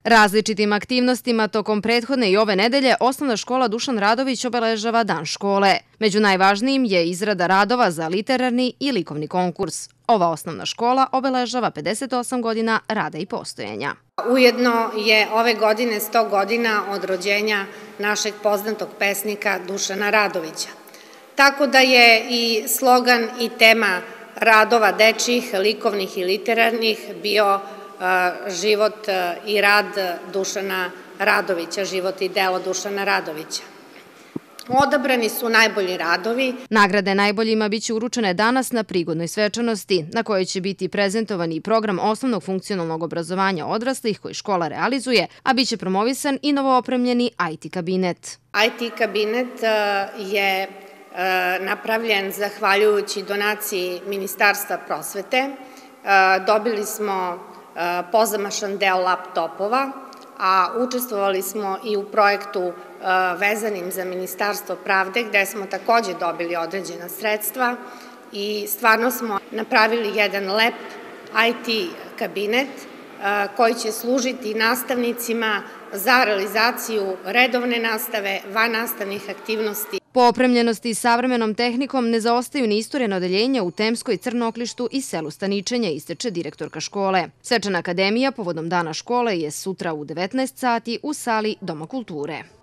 Različitim aktivnostima tokom prethodne i ove nedelje Osnovna škola Dušan Radović obeležava Dan škole. Među najvažnijim je izrada radova za literarni i likovni konkurs. Ova osnovna škola obeležava 58 godina rada i postojanja. Ujedno je ove godine 100 godina od rođenja našeg poznatog pesnika Dušana Radovića. Tako da je i slogan i tema radova dečjih, likovnih i literarnih bio život i rad Dušana Radovića, život i delo Dušana Radovića. Odabrani su najbolji radovi. Nagrade najboljima biće uručene danas na prigodnoj svečanosti, na kojoj će biti prezentovan i program osnovnog funkcionalnog obrazovanja odraslih koji škola realizuje, a biće promovisan i novoopremljeni IT kabinet. IT kabinet je napravljen zahvaljujući donaciji Ministarstva prosvete. Dobili smo pozamašan deo laptopova, a učestvovali smo i u projektu vezanim za Ministarstvo pravde, gde smo takođe dobili određena sredstva i stvarno smo napravili jedan lep IT kabinet koji će služiti nastavnicima za realizaciju redovne nastave, vannastavnih aktivnosti. Po opremljenosti i savremenom tehnikom ne zaostaju ni istorena odeljenja u Temskoj, Crnoklištu i selu Staničenja, ističe direktorka škole. Svečana akademija povodom Dana škole je sutra u 19 sati u sali Doma kulture.